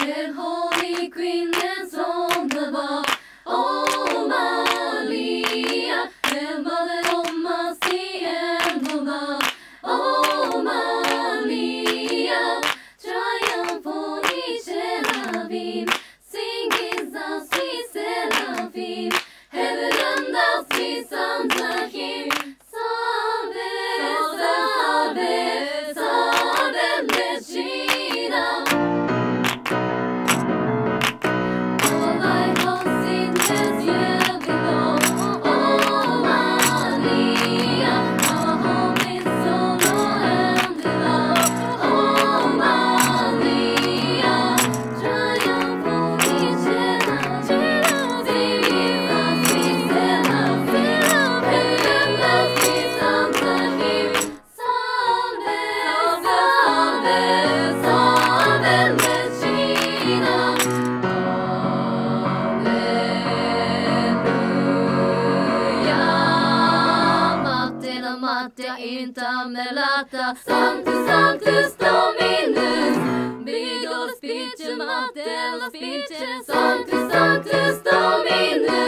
The Holy Queen is on the bar. Oh Maria, the Mother of Mercy and of love. Oh Maria, triumphantly seraphim, singing the sweet seraphim. Heaven and earth resounds the hymn. Salve, salve, salve, Regina. Our lighthouse in this year below. Oh Maria, our home is sorrow and love. Oh Maria, triumphantly seraphim, singing the sweet seraphim. Heaven and earth resounds the hymn. Salve, salve, salve, Regina. Alleluia. Mattina intermelata, Sanctus, Sanctus Dominus. Big old speech, Matella speech, Sanctus, Sanctus Dominus.